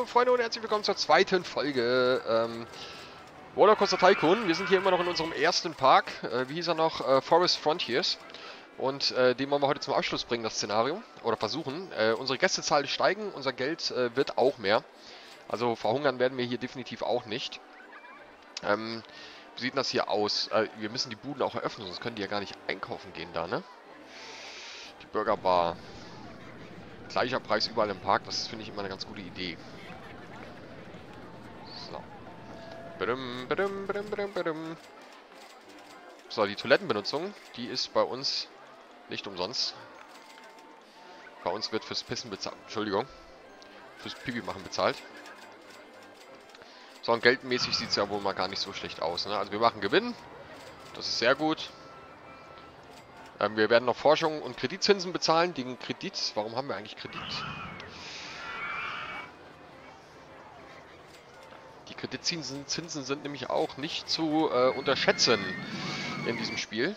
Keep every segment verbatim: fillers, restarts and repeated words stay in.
Hallo Freunde und herzlich willkommen zur zweiten Folge ähm, Rollercoaster Tycoon. Wir sind hier immer noch in unserem ersten Park, äh, wie hieß er noch, äh, Forest Frontiers. Und äh, den wollen wir heute zum Abschluss bringen, das Szenario, oder versuchen. Äh, unsere Gästezahlen steigen, unser Geld äh, wird auch mehr. Also verhungern werden wir hier definitiv auch nicht. Ähm, wie sieht denn das hier aus? Äh, wir müssen die Buden auch eröffnen, sonst können die ja gar nicht einkaufen gehen da, ne? Die Burgerbar. Gleicher Preis überall im Park, das finde ich immer eine ganz gute Idee. So. Badum, badum, badum, badum, badum. So, die Toilettenbenutzung, die ist bei uns nicht umsonst. Bei uns wird fürs Pissen bezahlt. Entschuldigung. Fürs Pipi machen bezahlt. So, und geldmäßig sieht es ja wohl mal gar nicht so schlecht aus, ne? Also wir machen Gewinn. Das ist sehr gut. Ähm, wir werden noch Forschung und Kreditzinsen bezahlen. Den Kredit. Warum haben wir eigentlich Kredit? Die Kreditzinsen Zinsen sind nämlich auch nicht zu äh, unterschätzen in diesem Spiel.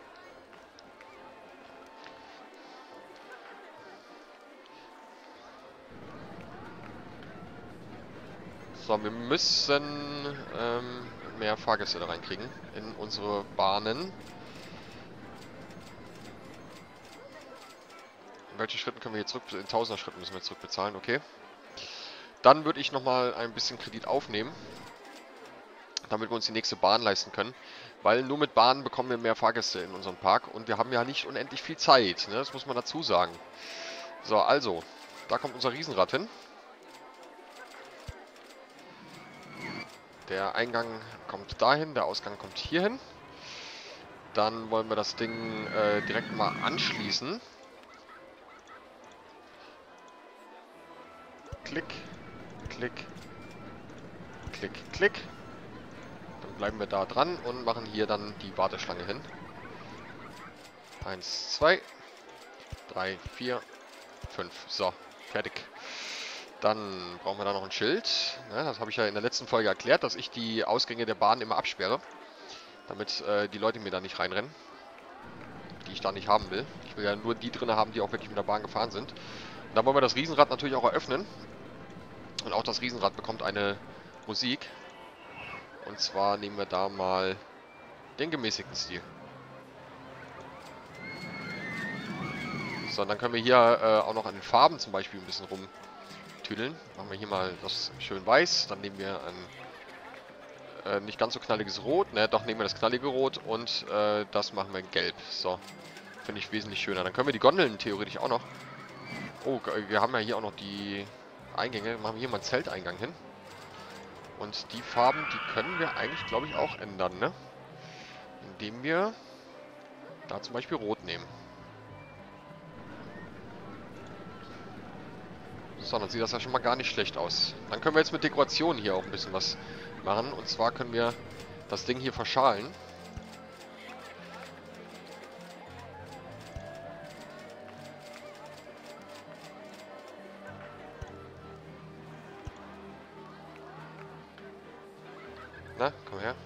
So, wir müssen ähm, mehr Fahrgäste da reinkriegen in unsere Bahnen. In welchen Schritten können wir hier zurück? In tausender Schritten müssen wir zurückbezahlen, okay. Dann würde ich nochmal ein bisschen Kredit aufnehmen, damit wir uns die nächste Bahn leisten können. Weil nur mit Bahnen bekommen wir mehr Fahrgäste in unserem Park und wir haben ja nicht unendlich viel Zeit, ne? Das muss man dazu sagen. So, also, da kommt unser Riesenrad hin. Der Eingang kommt dahin, der Ausgang kommt hier hin. Dann wollen wir das Ding äh, direkt mal anschließen. Klick, klick, klick, klick. Dann bleiben wir da dran und machen hier dann die Warteschlange hin. Eins, zwei, drei, vier, fünf. So, fertig. Dann brauchen wir da noch ein Schild. Ja, das habe ich ja in der letzten Folge erklärt, dass ich die Ausgänge der Bahn immer absperre. Damit äh, die Leute mir da nicht reinrennen. Die ich da nicht haben will. Ich will ja nur die drin haben, die auch wirklich mit der Bahn gefahren sind. Und dann wollen wir das Riesenrad natürlich auch eröffnen. Und auch das Riesenrad bekommt eine Musik. Und zwar nehmen wir da mal den gemäßigten Stil. So, und dann können wir hier äh, auch noch an den Farben zum Beispiel ein bisschen rumtüdeln. Machen wir hier mal das schön weiß. Dann nehmen wir ein äh, nicht ganz so knalliges Rot. Ne, doch nehmen wir das knallige Rot und äh, das machen wir in Gelb. So, finde ich wesentlich schöner. Dann können wir die Gondeln theoretisch auch noch... Oh, wir haben ja hier auch noch die Eingänge. Machen wir hier mal einen Zelteingang hin. Und die Farben, die können wir eigentlich, glaube ich, auch ändern, ne? Indem wir da zum Beispiel Rot nehmen. So, dann sieht das ja schon mal gar nicht schlecht aus. Dann können wir jetzt mit Dekorationen hier auch ein bisschen was machen. Und zwar können wir das Ding hier verschalen. Na, komm her.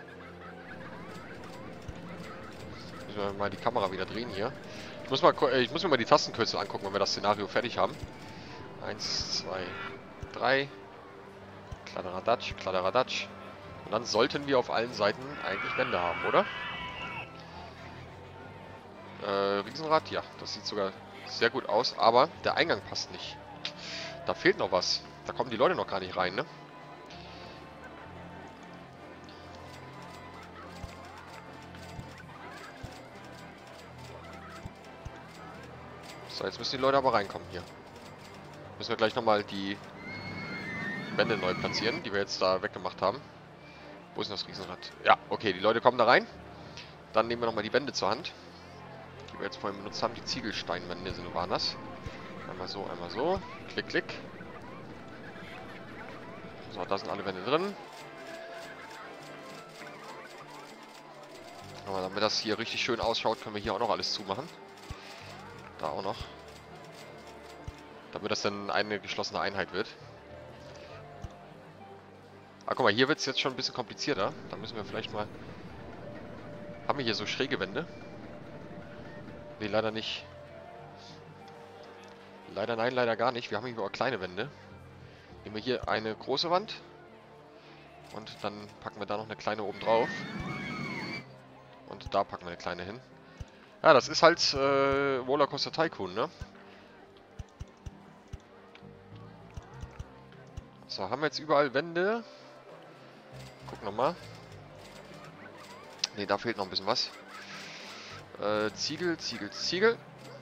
Müssen wir mal die Kamera wieder drehen hier. Ich muss, mal, ich muss mir mal die Tastenkürzel angucken, wenn wir das Szenario fertig haben. Eins, zwei, drei. Kladderadatsch, Kladderadatsch. Und dann sollten wir auf allen Seiten eigentlich Wände haben, oder? Äh, Riesenrad, ja. Das sieht sogar sehr gut aus. Aber der Eingang passt nicht. Da fehlt noch was. Da kommen die Leute noch gar nicht rein, ne? So, jetzt müssen die Leute aber reinkommen hier. Müssen wir gleich nochmal die Wände neu platzieren, die wir jetzt da weggemacht haben. Wo ist denn das Riesenrad? Ja, okay, die Leute kommen da rein. Dann nehmen wir nochmal die Wände zur Hand, die wir jetzt vorhin benutzt haben. Die Ziegelsteinwände sind, waren das. Einmal so, einmal so. Klick, klick. So, da sind alle Wände drin. Aber damit das hier richtig schön ausschaut, können wir hier auch noch alles zumachen. Da auch noch. Damit das dann eine geschlossene Einheit wird. Ah, guck mal, hier wird es jetzt schon ein bisschen komplizierter. Da müssen wir vielleicht mal... Haben wir hier so schräge Wände? Nee, leider nicht. Leider nein, leider gar nicht. Wir haben hier aber kleine Wände. Nehmen wir hier eine große Wand. Und dann packen wir da noch eine kleine oben drauf. Und da packen wir eine kleine hin. Ja, das ist halt äh, Rollercoaster Tycoon, ne? So, haben wir jetzt überall Wände. Gucken nochmal. Ne, da fehlt noch ein bisschen was. Äh, Ziegel, Ziegel, Ziegel.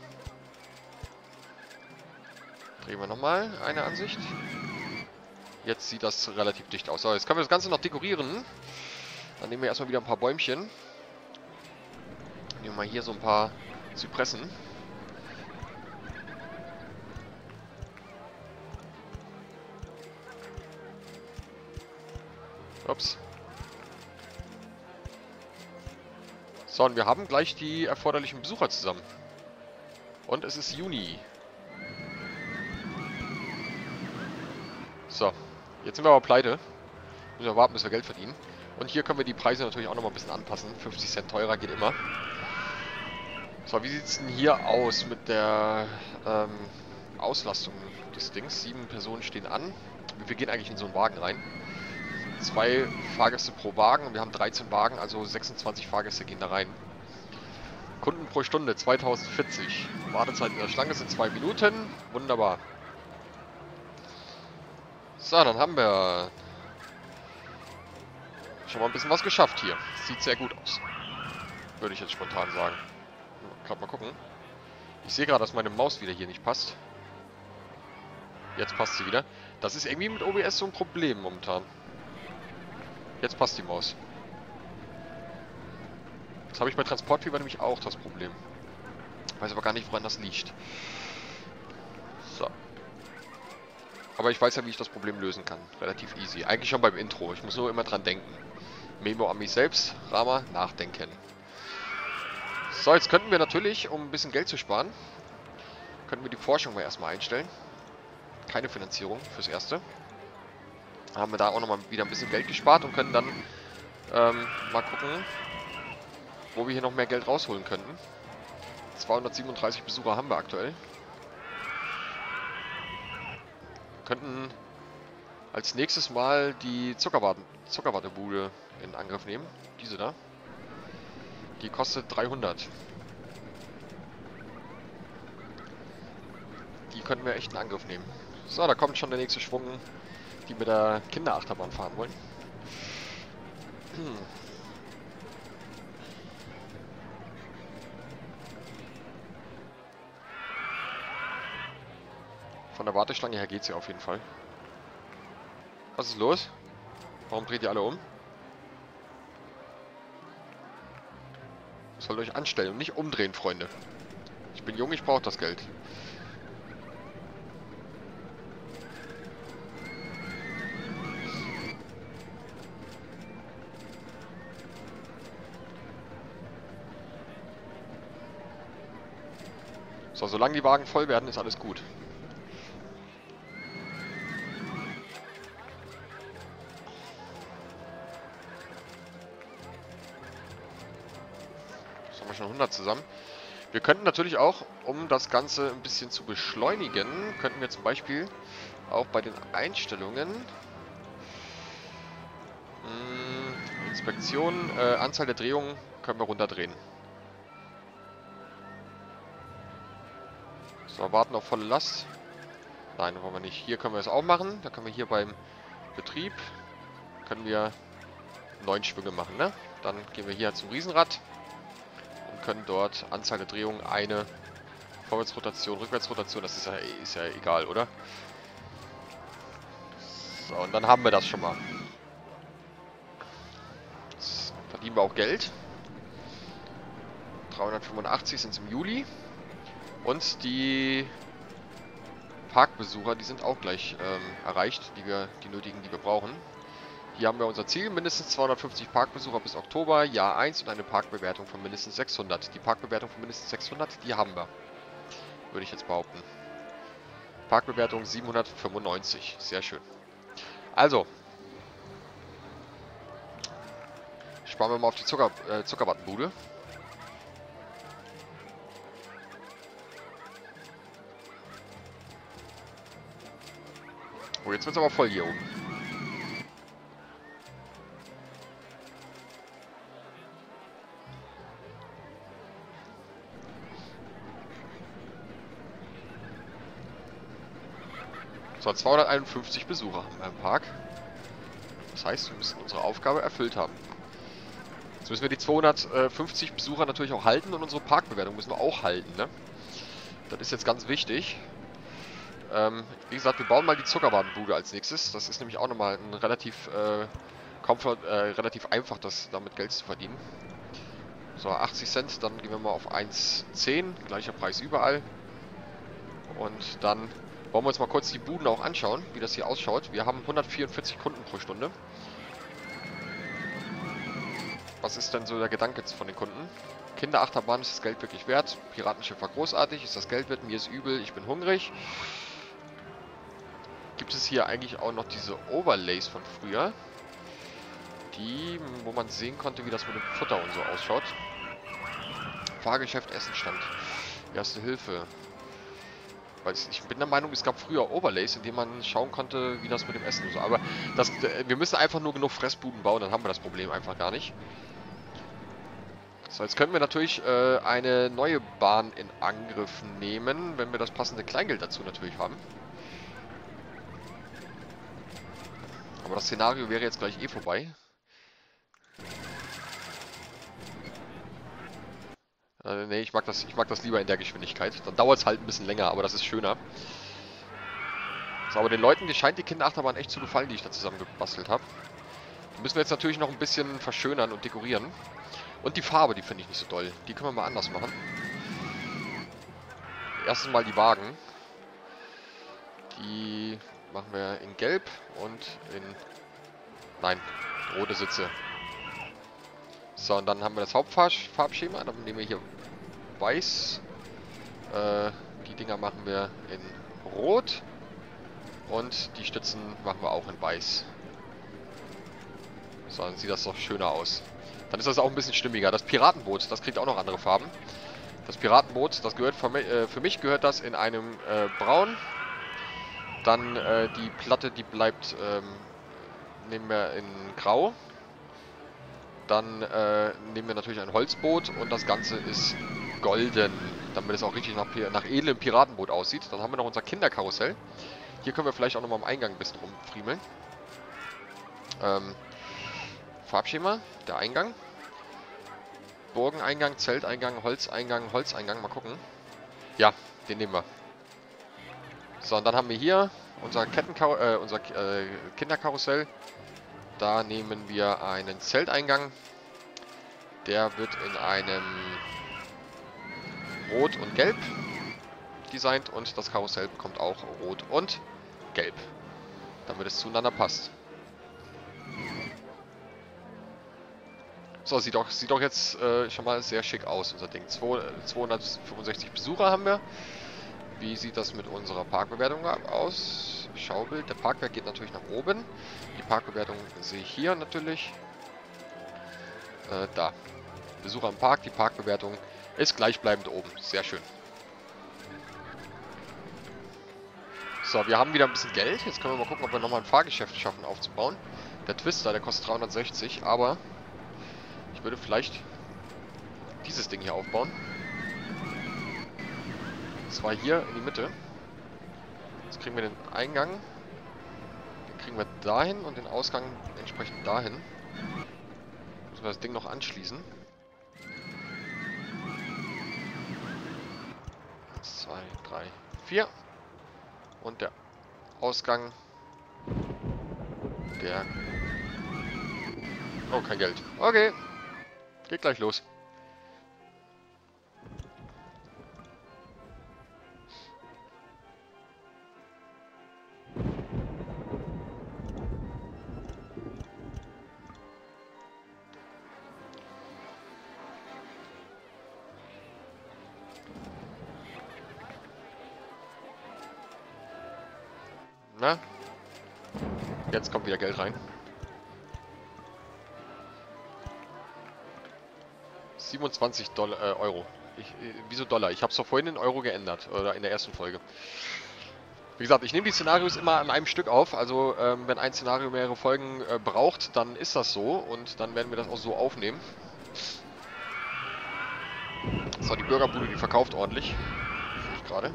Drehen wir nochmal eine Ansicht. Jetzt sieht das relativ dicht aus. So, jetzt können wir das Ganze noch dekorieren. Dann nehmen wir erstmal wieder ein paar Bäumchen. Nehmen wir mal hier so ein paar Zypressen. Ups. So, und wir haben gleich die erforderlichen Besucher zusammen. Und es ist Juni. So, jetzt sind wir aber pleite. Müssen wir warten, bis wir Geld verdienen. Und hier können wir die Preise natürlich auch noch mal ein bisschen anpassen. fünfzig Cent teurer geht immer. So, wie sieht es denn hier aus mit der ähm, Auslastung des Dings? Sieben Personen stehen an. Wir gehen eigentlich in so einen Wagen rein. Zwei Fahrgäste pro Wagen und wir haben dreizehn Wagen, also sechsundzwanzig Fahrgäste gehen da rein. Kunden pro Stunde zweitausendvierzig. Wartezeit in der Schlange sind zwei Minuten. Wunderbar. So, dann haben wir schon mal ein bisschen was geschafft hier. Sieht sehr gut aus. Würde ich jetzt spontan sagen. Gerade mal gucken. Ich sehe gerade, dass meine Maus wieder hier nicht passt. Jetzt passt sie wieder. Das ist irgendwie mit O B S so ein Problem momentan. Jetzt passt die Maus. Das habe ich bei Transportfieber nämlich auch das Problem. Weiß aber gar nicht, woran das liegt. So. Aber ich weiß ja, wie ich das Problem lösen kann. Relativ easy. Eigentlich schon beim Intro. Ich muss nur immer dran denken. Memo an mich selbst. Rama, nachdenken. So, jetzt könnten wir natürlich, um ein bisschen Geld zu sparen, könnten wir die Forschung mal erstmal einstellen. Keine Finanzierung fürs Erste. Dann haben wir da auch nochmal wieder ein bisschen Geld gespart und können dann ähm, mal gucken, wo wir hier noch mehr Geld rausholen könnten. zweihundertsiebenunddreißig Besucher haben wir aktuell. Wir könnten als nächstes mal die Zuckerwatte, Zuckerwattebude in Angriff nehmen. Diese da. Die kostet dreihundert. Die könnten wir echt in Angriff nehmen. So, da kommt schon der nächste Schwung, die mit der Kinderachterbahn fahren wollen. Hm. Von der Warteschlange her geht's ja auf jeden Fall. Was ist los? Warum dreht ihr alle um? Sollt euch anstellen und nicht umdrehen, Freunde. Ich bin jung, ich brauche das Geld. So, solange die Wagen voll werden, ist alles gut. Jetzt haben wir schon hundert zusammen. Wir könnten natürlich auch, um das Ganze ein bisschen zu beschleunigen, könnten wir zum Beispiel auch bei den Einstellungen mh, Inspektion, äh, Anzahl der Drehungen können wir runterdrehen. So, warten auf volle Last. Nein, wollen wir nicht. Hier können wir es auch machen. Da können wir hier beim Betrieb können wir neun Schwünge machen, ne? Dann gehen wir hier zum Riesenrad und können dort Anzahl der Drehungen eine Vorwärtsrotation, Rückwärtsrotation, das ist ja, ist ja egal, oder? So, und dann haben wir das schon mal. Jetzt verdienen wir auch Geld. dreihundertfünfundachtzig sind es im Juli. Und die Parkbesucher, die sind auch gleich ähm, erreicht, die wir, die nötigen, die wir brauchen. Hier haben wir unser Ziel, mindestens zweihundertfünfzig Parkbesucher bis Oktober, Jahr eins und eine Parkbewertung von mindestens sechshundert. Die Parkbewertung von mindestens sechshundert, die haben wir, würde ich jetzt behaupten. Parkbewertung siebenhundertfünfundneunzig, sehr schön. Also, sparen wir mal auf die Zucker, äh, Zuckerwattenbude. Oh, jetzt wird es aber voll hier oben. So, zweihunderteinundfünfzig Besucher haben wir im Park. Das heißt, wir müssen unsere Aufgabe erfüllt haben. Jetzt müssen wir die zweihundertfünfzig Besucher natürlich auch halten und unsere Parkbewertung müssen wir auch halten, ne? Das ist jetzt ganz wichtig. Ähm, wie gesagt, wir bauen mal die Zuckerwarenbude als nächstes. Das ist nämlich auch nochmal ein relativ, äh, Comfort, äh, relativ einfach, das damit Geld zu verdienen. So, achtzig Cent, dann gehen wir mal auf eins zehn, gleicher Preis überall. Und dann wollen wir uns mal kurz die Buden auch anschauen, wie das hier ausschaut. Wir haben hundertvierundvierzig Kunden pro Stunde. Was ist denn so der Gedanke jetzt von den Kunden? Kinderachterbahn, ist das Geld wirklich wert? Piratenschiff war großartig, ist das Geld wert? Mir ist übel, ich bin hungrig. Gibt es hier eigentlich auch noch diese Overlays von früher? Die, wo man sehen konnte, wie das mit dem Futter und so ausschaut. Fahrgeschäft, Essenstand. Erste Hilfe. Weil ich bin der Meinung, es gab früher Overlays, in denen man schauen konnte, wie das mit dem Essen und so. Aber das, wir müssen einfach nur genug Fressbuden bauen, dann haben wir das Problem einfach gar nicht. So, jetzt können wir natürlich äh, eine neue Bahn in Angriff nehmen, wenn wir das passende Kleingeld dazu natürlich haben. Aber das Szenario wäre jetzt gleich eh vorbei. Äh, ne, ich mag das, ich mag das lieber in der Geschwindigkeit. Dann dauert es halt ein bisschen länger, aber das ist schöner. So, aber den Leuten, die scheint die Kinderachterbahn echt zu gefallen, die ich da zusammen gebastelt habe. Die müssen wir jetzt natürlich noch ein bisschen verschönern und dekorieren. Und die Farbe, die finde ich nicht so doll. Die können wir mal anders machen. Erstens mal die Wagen. Die machen wir in Gelb und in... Nein, rote Sitze. So, und dann haben wir das Hauptfarbschema. Dann nehmen wir hier Weiß. Äh, die Dinger machen wir in Rot. Und die Stützen machen wir auch in Weiß. So, dann sieht das doch schöner aus. Dann ist das auch ein bisschen stimmiger. Das Piratenboot, das kriegt auch noch andere Farben. Das Piratenboot, das gehört für mich, äh, für mich gehört das in einem äh, Braun. Dann äh, die Platte, die bleibt, ähm, nehmen wir in Grau. Dann äh, nehmen wir natürlich ein Holzboot und das Ganze ist golden, damit es auch richtig nach, nach edlem Piratenboot aussieht. Dann haben wir noch unser Kinderkarussell. Hier können wir vielleicht auch nochmal am Eingang ein bisschen rumfriemeln. Ähm, Farbschema, der Eingang. Burgeneingang, Zelteingang, Holzeingang, Holzeingang, mal gucken. Ja, den nehmen wir. So, und dann haben wir hier unser, Kettenkar äh, unser äh, Kinderkarussell. Da nehmen wir einen Zelteingang. Der wird in einem Rot und Gelb designt und das Karussell bekommt auch Rot und Gelb, damit es zueinander passt. So, sieht doch, sieht doch jetzt äh, schon mal sehr schick aus, unser Ding. zweihundertfünfundsechzig Besucher haben wir. Wie sieht das mit unserer Parkbewertung aus? Schaubild. Der Parkwert geht natürlich nach oben. Die Parkbewertung sehe ich hier natürlich. Äh, da. Besucher im Park. Die Parkbewertung ist gleichbleibend oben. Sehr schön. So, wir haben wieder ein bisschen Geld. Jetzt können wir mal gucken, ob wir nochmal ein Fahrgeschäft schaffen aufzubauen. Der Twister, der kostet dreihundertsechzig, aber ich würde vielleicht dieses Ding hier aufbauen. Und zwar hier in die Mitte. Jetzt kriegen wir den Eingang. Den kriegen wir dahin und den Ausgang entsprechend dahin. Müssen wir das Ding noch anschließen. Eins, zwei, drei, vier. Und der Ausgang. Der... Oh, kein Geld. Okay. Geht gleich los. Na? Jetzt kommt wieder Geld rein. siebenundzwanzig Dollar, äh, Euro. Ich, äh, wieso Dollar? Ich habe es doch vorhin in Euro geändert. Oder in der ersten Folge. Wie gesagt, ich nehme die Szenarios immer an einem Stück auf. Also ähm, wenn ein Szenario mehrere Folgen äh, braucht, dann ist das so. Und dann werden wir das auch so aufnehmen. So, die Burgerbude, die verkauft ordentlich. Sehe ich gerade.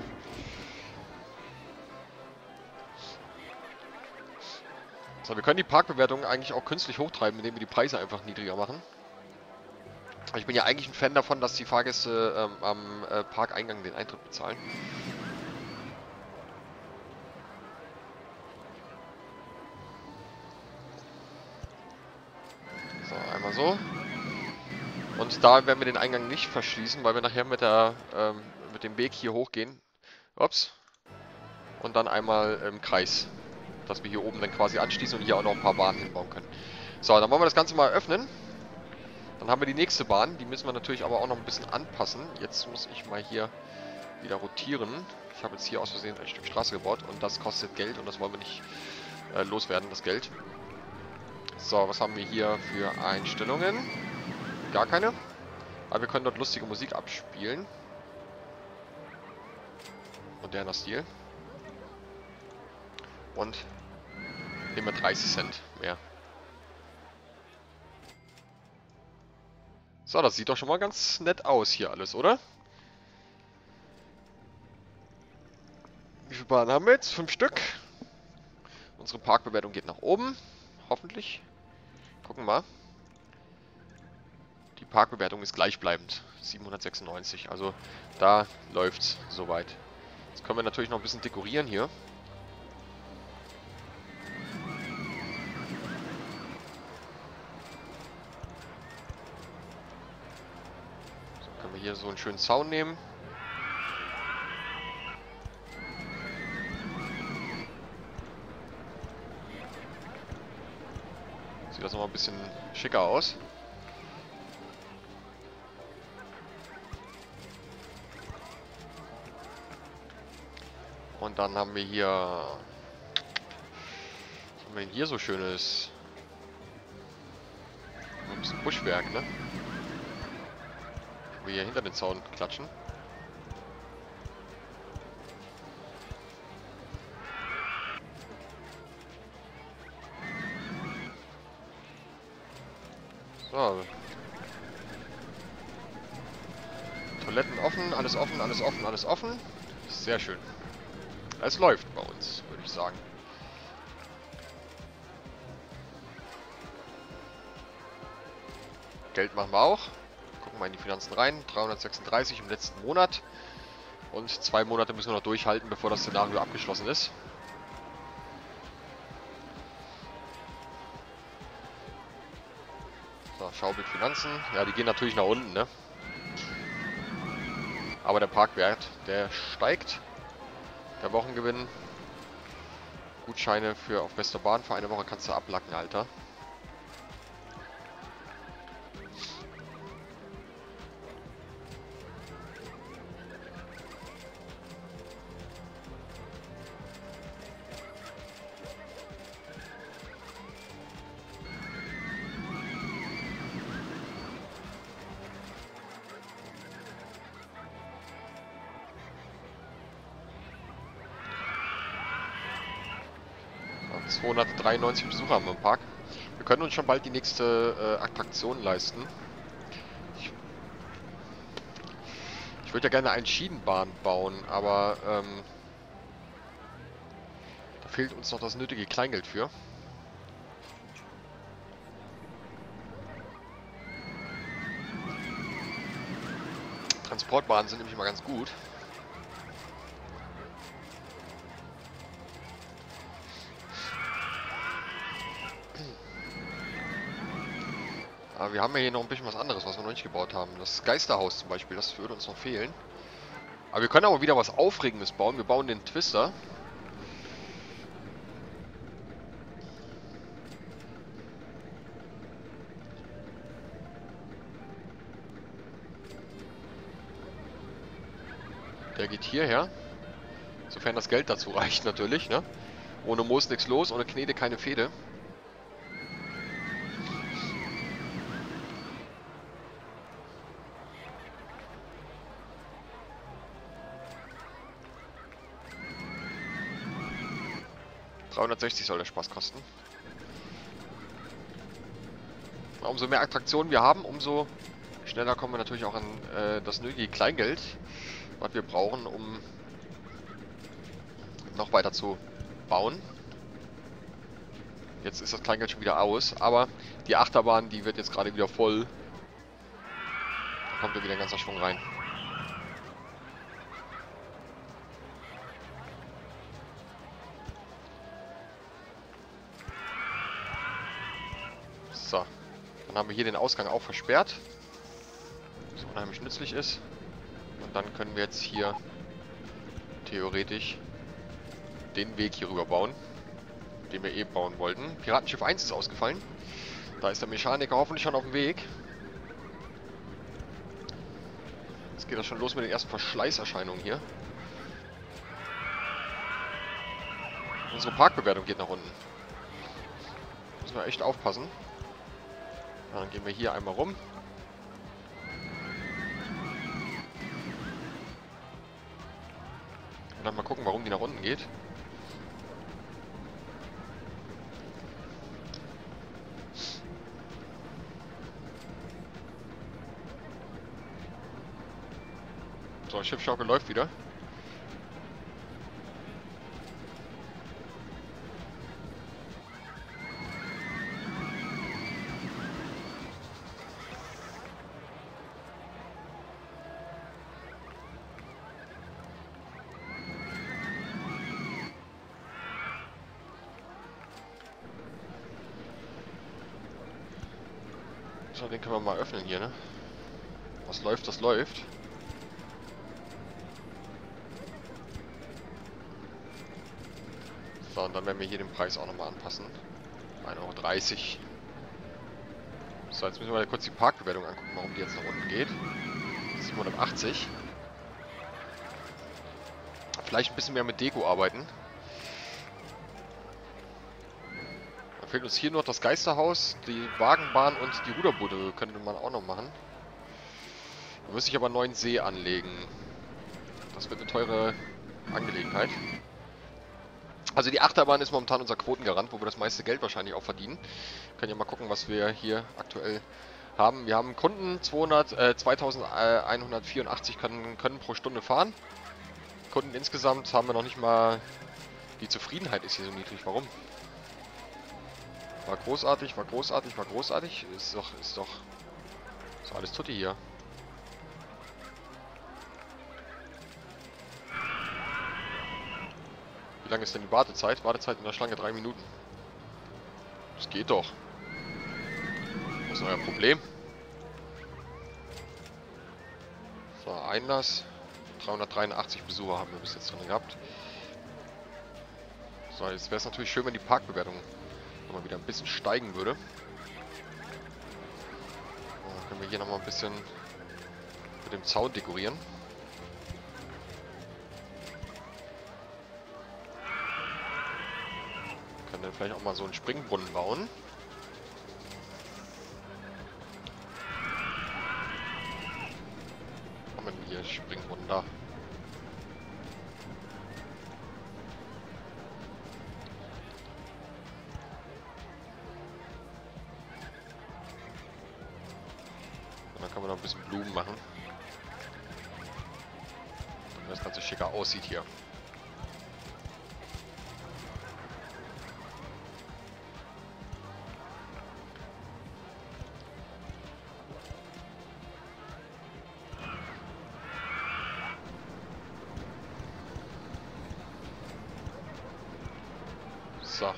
So, wir können die Parkbewertung eigentlich auch künstlich hochtreiben, indem wir die Preise einfach niedriger machen. Ich bin ja eigentlich ein Fan davon, dass die Fahrgäste ähm, am äh, Parkeingang den Eintritt bezahlen. So, einmal so. Und da werden wir den Eingang nicht verschließen, weil wir nachher mit, der, ähm, mit dem Weg hier hochgehen. Ups. Und dann einmal im Kreis. Dass wir hier oben dann quasi anschließen und hier auch noch ein paar Bahnen hinbauen können. So, dann wollen wir das Ganze mal öffnen. Dann haben wir die nächste Bahn. Die müssen wir natürlich aber auch noch ein bisschen anpassen. Jetzt muss ich mal hier wieder rotieren. Ich habe jetzt hier aus Versehen ein Stück Straße gebaut und das kostet Geld und das wollen wir nicht äh, loswerden, das Geld. So, was haben wir hier für Einstellungen? Gar keine. Aber wir können dort lustige Musik abspielen. Moderner Stil. Und nehmen wir dreißig Cent mehr. So, das sieht doch schon mal ganz nett aus hier alles, oder? Wie viele Bahnen haben wir jetzt? Fünf Stück. Unsere Parkbewertung geht nach oben. Hoffentlich. Gucken wir mal. Die Parkbewertung ist gleichbleibend. siebenhundertsechsundneunzig. Also da läuft's soweit. Jetzt können wir natürlich noch ein bisschen dekorieren hier. So, können wir hier so einen schönen Sound nehmen. Sieht das nochmal ein bisschen schicker aus. Und dann haben wir hier... Was haben wir denn hier so schönes? Ein bisschen Buschwerk, ne? Wir hier hinter den Zaun klatschen. So. Toiletten offen, alles offen, alles offen, alles offen. Sehr schön. Es läuft bei uns, würde ich sagen. Geld machen wir auch. Gucken wir in die Finanzen rein. dreihundertsechsunddreißig im letzten Monat. Und zwei Monate müssen wir noch durchhalten, bevor das Szenario abgeschlossen ist. So, Schaubild Finanzen. Ja, die gehen natürlich nach unten, ne? Aber der Parkwert, der steigt. Der Wochengewinn. Gutscheine für auf bester Bahn für eine Woche kannst du ablacken, Alter. zweihundertdreiundneunzig Besucher haben wir im Park. Wir können uns schon bald die nächste äh, Attraktion leisten. Ich, ich würde ja gerne eine Schienenbahn bauen, aber ähm, da fehlt uns noch das nötige Kleingeld für. Transportbahnen sind nämlich immer ganz gut. Aber wir haben ja hier noch ein bisschen was anderes, was wir noch nicht gebaut haben. Das Geisterhaus zum Beispiel, das würde uns noch fehlen. Aber wir können auch wieder was Aufregendes bauen. Wir bauen den Twister. Der geht hierher. Sofern das Geld dazu reicht natürlich, ne? Ohne Moos nichts los, ohne Knete keine Fehde. dreihundertsechzig soll der Spaß kosten. Umso mehr Attraktionen wir haben, umso schneller kommen wir natürlich auch an äh, das nötige Kleingeld, was wir brauchen, um noch weiter zu bauen. Jetzt ist das Kleingeld schon wieder aus, aber die Achterbahn, die wird jetzt gerade wieder voll. Da kommt ja wieder ein ganzer Schwung rein. So, dann haben wir hier den Ausgang auch versperrt, was unheimlich nützlich ist. Und dann können wir jetzt hier theoretisch den Weg hier rüber bauen, den wir eben bauen wollten. Piratenschiff eins ist ausgefallen. Da ist der Mechaniker hoffentlich schon auf dem Weg. Jetzt geht das schon los mit den ersten Verschleißerscheinungen hier. Unsere Parkbewertung geht nach unten. Müssen wir echt aufpassen. Ja, dann gehen wir hier einmal rum. Und dann mal gucken, warum die nach unten geht. So, Schiffschaukel läuft wieder. So, den können wir mal öffnen hier, ne? Was läuft, das läuft. So, und dann werden wir hier den Preis auch nochmal anpassen. ein Euro dreißig. So, jetzt müssen wir mal kurz die Parkbewertung angucken, warum die jetzt nach unten geht. siebenhundertachtzig. Vielleicht ein bisschen mehr mit Deko arbeiten. Da fehlt uns hier noch das Geisterhaus, die Wagenbahn und die Ruderbude könnte man auch noch machen. Da müsste ich aber einen neuen See anlegen. Das wird eine teure Angelegenheit. Also die Achterbahn ist momentan unser Quotengarant, wo wir das meiste Geld wahrscheinlich auch verdienen. Wir können ja mal gucken, was wir hier aktuell haben. Wir haben Kunden, zweihundert, äh, zweitausendeinhundertvierundachtzig können, können pro Stunde fahren. Kunden insgesamt haben wir noch nicht mal... Die Zufriedenheit ist hier so niedrig. Warum? War großartig, war großartig, war großartig. Ist doch, ist doch... Ist doch alles tutti hier. Wie lange ist denn die Wartezeit? Wartezeit in der Schlange drei Minuten. Das geht doch. Was ist euer Problem? So, Einlass. dreihundertdreiundachtzig Besucher haben wir bis jetzt drin gehabt. So, jetzt wäre es natürlich schön, wenn die Parkbewertung mal wieder ein bisschen steigen würde. So, dann können wir hier nochmal ein bisschen mit dem Zaun dekorieren. Können dann vielleicht auch mal so einen Springbrunnen bauen. Haben wir denn hier Springbrunnen da? Und dann kann man noch ein bisschen Blumen machen. Damit das Ganze schicker aussieht hier. So.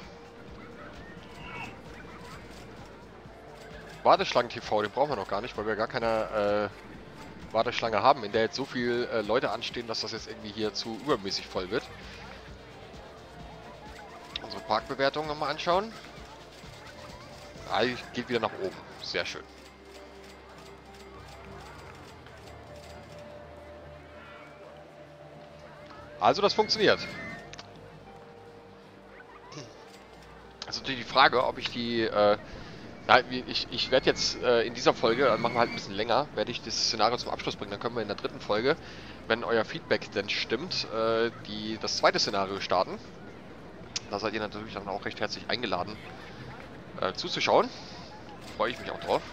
Warteschlangen-T V, den brauchen wir noch gar nicht, weil wir gar keine äh, Warteschlange haben, in der jetzt so viele äh, Leute anstehen, dass das jetzt irgendwie hier zu übermäßig voll wird. Unsere Parkbewertung nochmal anschauen. Ah, die geht wieder nach oben. Sehr schön. Also das funktioniert. Das ist natürlich die Frage, ob ich die, äh, na, ich, ich werde jetzt äh, in dieser Folge, dann machen wir halt ein bisschen länger, werde ich das Szenario zum Abschluss bringen. Dann können wir in der dritten Folge, wenn euer Feedback denn stimmt, äh, die, das zweite Szenario starten. Da seid ihr natürlich dann auch recht herzlich eingeladen, äh, zuzuschauen. Freue ich mich auch drauf.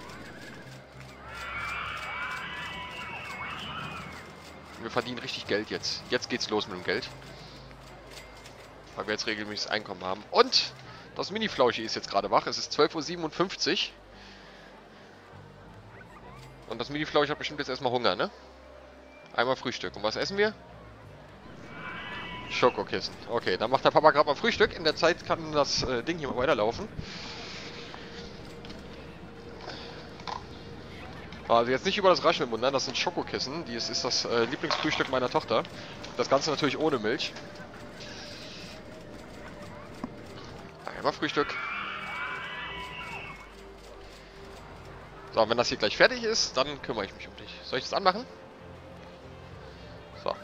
Wir verdienen richtig Geld jetzt. Jetzt geht's los mit dem Geld. Weil wir jetzt regelmäßiges Einkommen haben. Und das Mini-Flauschi ist jetzt gerade wach. Es ist zwölf Uhr siebenundfünfzig. Und das Mini-Flauschi hat bestimmt jetzt erstmal Hunger, ne? Einmal Frühstück. Und was essen wir? Schokokissen. Okay, dann macht der Papa gerade mal Frühstück. In der Zeit kann das äh, Ding hier mal weiterlaufen. Also jetzt nicht über das Rascheln wundern, das sind Schokokissen. Dies ist das äh, Lieblingsfrühstück meiner Tochter. Das Ganze natürlich ohne Milch. Einmal Frühstück. So, wenn das hier gleich fertig ist, dann kümmere ich mich um dich. Soll ich das anmachen? So.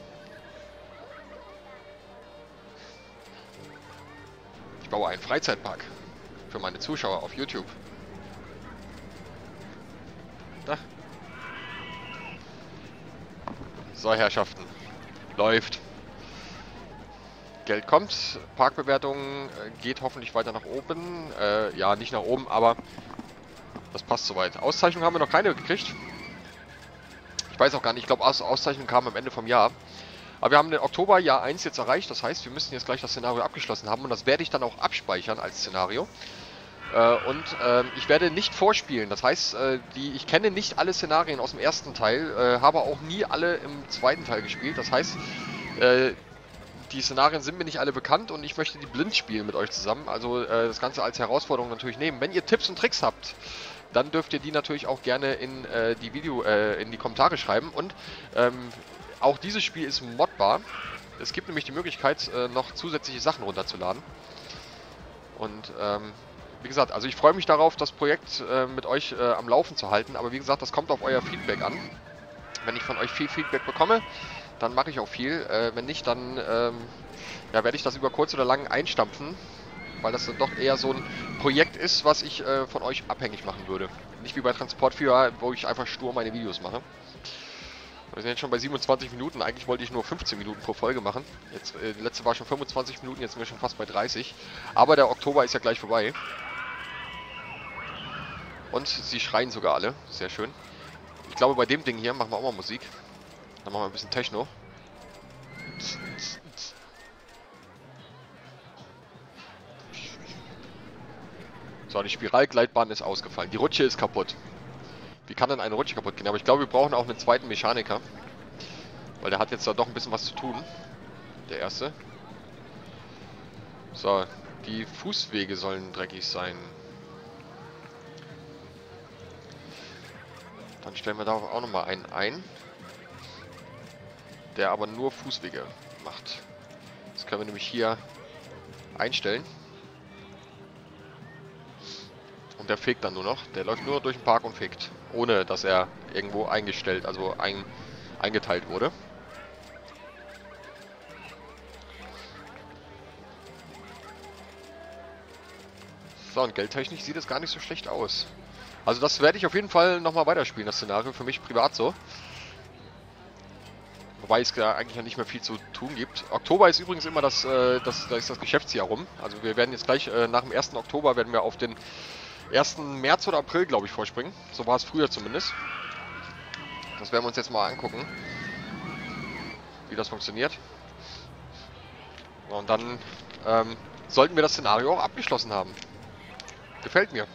Ich baue einen Freizeitpark für meine Zuschauer auf YouTube. Na? So, Herrschaften. Läuft. Geld kommt. Parkbewertung geht hoffentlich weiter nach oben. Äh, ja, nicht nach oben, aber das passt soweit. Auszeichnung haben wir noch keine gekriegt. Ich weiß auch gar nicht. Ich glaube, Aus Auszeichnung kam am Ende vom Jahr. Aber wir haben den Oktober Jahr eins jetzt erreicht. Das heißt, wir müssen jetzt gleich das Szenario abgeschlossen haben. Und das werde ich dann auch abspeichern als Szenario. Äh, und äh, ich werde nicht vorspielen. Das heißt, äh, die, ich kenne nicht alle Szenarien aus dem ersten Teil. Äh, habe auch nie alle im zweiten Teil gespielt. Das heißt, äh, die Szenarien sind mir nicht alle bekannt. Und ich möchte die blind spielen mit euch zusammen. Also äh, das Ganze als Herausforderung natürlich nehmen. Wenn ihr Tipps und Tricks habt, dann dürft ihr die natürlich auch gerne in äh, die Video, äh, in die Kommentare schreiben. Und ähm, auch dieses Spiel ist modbar. Es gibt nämlich die Möglichkeit, äh, noch zusätzliche Sachen runterzuladen. Und ähm, wie gesagt, also ich freue mich darauf, das Projekt äh, mit euch äh, am Laufen zu halten. Aber wie gesagt, das kommt auf euer Feedback an. Wenn ich von euch viel Feedback bekomme, dann mache ich auch viel. Äh, wenn nicht, dann ähm, ja, werde ich das über kurz oder lang einstampfen. Weil das dann doch eher so ein Projekt ist, was ich äh, von euch abhängig machen würde. Nicht wie bei Transportführer, wo ich einfach stur meine Videos mache. Wir sind jetzt schon bei siebenundzwanzig Minuten. Eigentlich wollte ich nur fünfzehn Minuten pro Folge machen. Jetzt, äh, die letzte war schon fünfundzwanzig Minuten, jetzt sind wir schon fast bei dreißig. Aber der Oktober ist ja gleich vorbei. Und sie schreien sogar alle. Sehr schön. Ich glaube, bei dem Ding hier machen wir auch mal Musik. Dann machen wir ein bisschen Techno. So, die Spiralgleitbahn ist ausgefallen. Die Rutsche ist kaputt. Wie kann denn eine Rutsche kaputt gehen? Aber ich glaube, wir brauchen auch einen zweiten Mechaniker. Weil der hat jetzt da doch ein bisschen was zu tun. Der erste. So, die Fußwege sollen dreckig sein. Dann stellen wir da auch nochmal einen ein. Der aber nur Fußwege macht. Das können wir nämlich hier einstellen. Und der fegt dann nur noch. Der läuft nur durch den Park und fegt. Ohne, dass er irgendwo eingestellt, also ein, eingeteilt wurde. So, und geldtechnisch sieht es gar nicht so schlecht aus. Also das werde ich auf jeden Fall nochmal weiterspielen, das Szenario. Für mich privat so. Wobei es ja eigentlich ja nicht mehr viel zu tun gibt. Oktober ist übrigens immer das, äh, das, da ist das Geschäftsjahr rum. Also wir werden jetzt gleich äh, nach dem ersten Oktober werden wir auf den ersten März oder April, glaube ich, vorspringen. So war es früher zumindest. Das werden wir uns jetzt mal angucken, wie das funktioniert. Und dann ähm, sollten wir das Szenario auch abgeschlossen haben. Gefällt mir.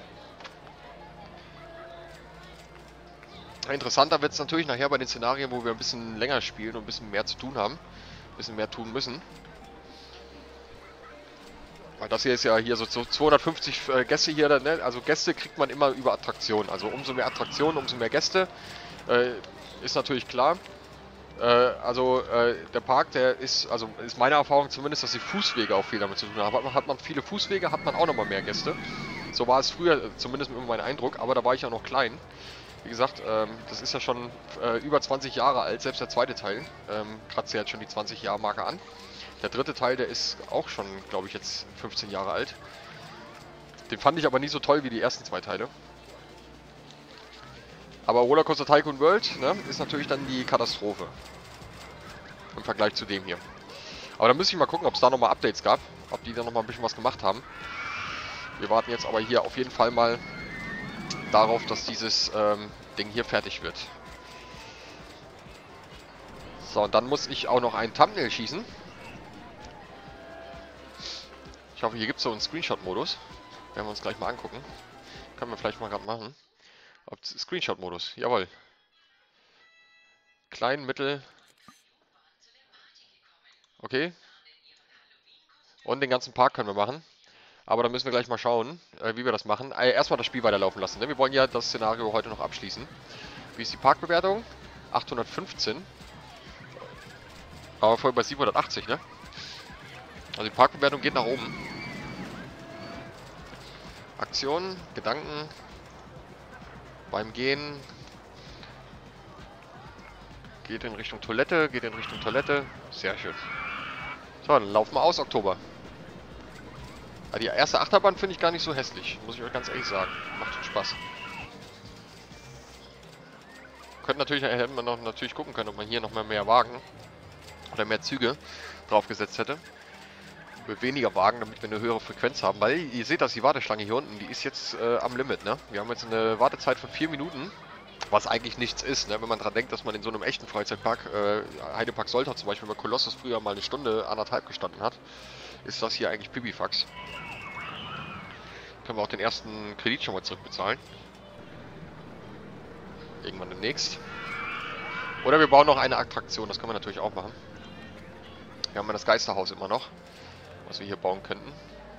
Interessanter wird es natürlich nachher bei den Szenarien, wo wir ein bisschen länger spielen und ein bisschen mehr zu tun haben. Ein bisschen mehr tun müssen. Weil das hier ist ja hier so zweihundertfünfzig äh, Gäste hier, ne? Also Gäste kriegt man immer über Attraktionen. Also umso mehr Attraktionen, umso mehr Gäste. Äh, ist natürlich klar. Äh, also äh, der Park, der ist, also ist meine Erfahrung zumindest, dass die Fußwege auch viel damit zu tun haben. Hat man, hat man viele Fußwege, hat man auch nochmal mehr Gäste. So war es früher, zumindest immer mein Eindruck, aber da war ich ja noch klein. Wie gesagt, ähm, das ist ja schon äh, über zwanzig Jahre alt, selbst der zweite Teil ähm, kratzt ja jetzt schon die zwanzig Jahre Marke an. Der dritte Teil, der ist auch schon, glaube ich, jetzt fünfzehn Jahre alt. Den fand ich aber nie so toll wie die ersten zwei Teile. Aber Rollercoaster Tycoon World, ne, ist natürlich dann die Katastrophe. Im Vergleich zu dem hier. Aber da müsste ich mal gucken, ob es da nochmal Updates gab. ob die da nochmal ein bisschen was gemacht haben. Wir warten jetzt aber hier auf jeden Fall mal darauf, dass dieses ähm, Ding hier fertig wird. So, und dann muss ich auch noch einen Thumbnail schießen. Ich hoffe, hier gibt es so einen Screenshot-Modus. Werden wir uns gleich mal angucken. Können wir vielleicht mal gerade machen. Screenshot-Modus, jawohl. Klein, mittel. Okay. Und den ganzen Park können wir machen. Aber da müssen wir gleich mal schauen, äh, wie wir das machen. Äh, erstmal das Spiel weiterlaufen lassen. Ne? Wir wollen ja das Szenario heute noch abschließen. Wie ist die Parkbewertung? achthundertfünfzehn. Aber vorher bei siebenhundertachtzig, ne? Also die Parkbewertung geht nach oben. Aktionen, Gedanken. Beim Gehen. Geht in Richtung Toilette, geht in Richtung Toilette. Sehr schön. So, dann laufen wir aus, Oktober. Die erste Achterbahn finde ich gar nicht so hässlich, muss ich euch ganz ehrlich sagen. Macht schon Spaß. Könnte natürlich, hätte man noch natürlich gucken können, ob man hier noch mal mehr Wagen oder mehr Züge draufgesetzt hätte. Mit weniger Wagen, damit wir eine höhere Frequenz haben. Weil ihr seht, dass die Warteschlange hier unten, die ist jetzt äh, am Limit, ne? Wir haben jetzt eine Wartezeit von vier Minuten. Was eigentlich nichts ist, ne? Wenn man dran denkt, dass man in so einem echten Freizeitpark, äh, Heidepark Soltau zum Beispiel, bei Kolossus früher mal eine Stunde, anderthalb gestanden hat, ist das hier eigentlich Pipifax. Können wir auch den ersten Kredit schon mal zurückbezahlen. Irgendwann demnächst. Oder wir bauen noch eine Attraktion, das können wir natürlich auch machen. Wir haben ja das Geisterhaus immer noch, was wir hier bauen könnten.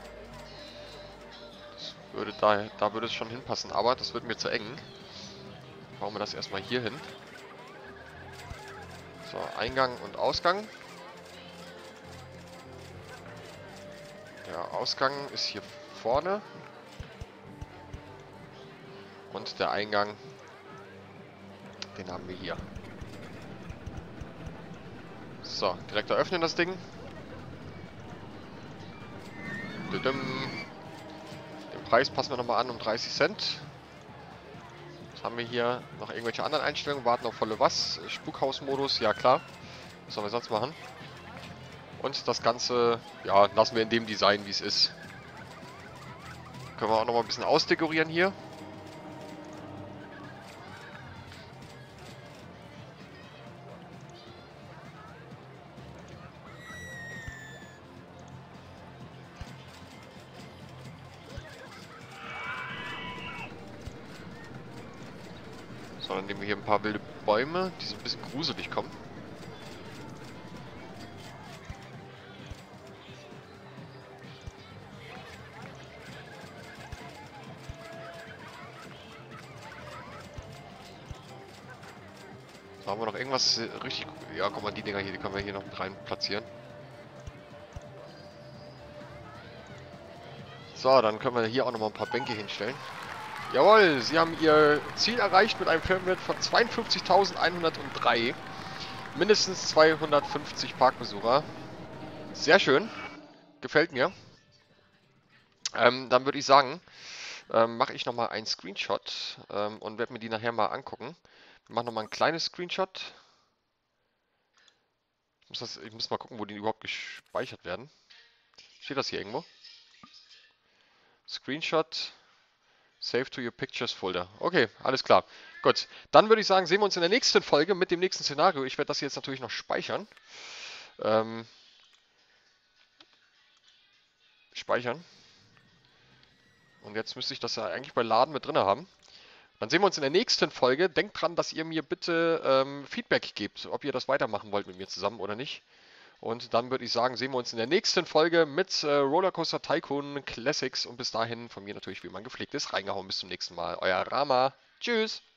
Das würde da, da würde es schon hinpassen, aber das wird mir zu eng. Bauen wir das erstmal hier hin. So, Eingang und Ausgang. Der Ausgang ist hier vorne. Und der Eingang, den haben wir hier. So, direkt eröffnen das Ding. Den Preis passen wir nochmal an um dreißig Cent. Was haben wir hier? Noch irgendwelche anderen Einstellungen? Warten auf volle was? Spukhausmodus? Ja klar. Was sollen wir sonst machen? Und das Ganze, ja, lassen wir in dem Design, wie es ist. Können wir auch nochmal ein bisschen ausdekorieren hier. So, dann nehmen wir hier ein paar wilde Bäume, die so ein bisschen gruselig kommen. So, haben wir noch irgendwas richtig... Ja, guck mal, die Dinger hier, die können wir hier noch mit rein platzieren. So, dann können wir hier auch noch mal ein paar Bänke hinstellen. Jawohl, Sie haben Ihr Ziel erreicht mit einem Firmenwert von zweiundfünfzigtausendeinhundertdrei. Mindestens zweihundertfünfzig Parkbesucher. Sehr schön. Gefällt mir. Ähm, dann würde ich sagen, ähm, mache ich nochmal einen Screenshot ähm, und werde mir die nachher mal angucken. Wir machen nochmal ein kleines Screenshot. Ich muss, das, ich muss mal gucken, wo die überhaupt gespeichert werden. Steht das hier irgendwo? Screenshot. Save to your pictures folder. Okay, alles klar. Gut, dann würde ich sagen, sehen wir uns in der nächsten Folge mit dem nächsten Szenario. Ich werde das jetzt natürlich noch speichern. Ähm, speichern. Und jetzt müsste ich das ja eigentlich bei Laden mit drin haben. Dann sehen wir uns in der nächsten Folge. Denkt dran, dass ihr mir bitte ähm, Feedback gebt, ob ihr das weitermachen wollt mit mir zusammen oder nicht. Und dann würde ich sagen, sehen wir uns in der nächsten Folge mit äh, Rollercoaster Tycoon Classics. Und bis dahin von mir natürlich wie immer ein gepflegtes Reingehauen. Bis zum nächsten Mal. Euer Rama. Tschüss.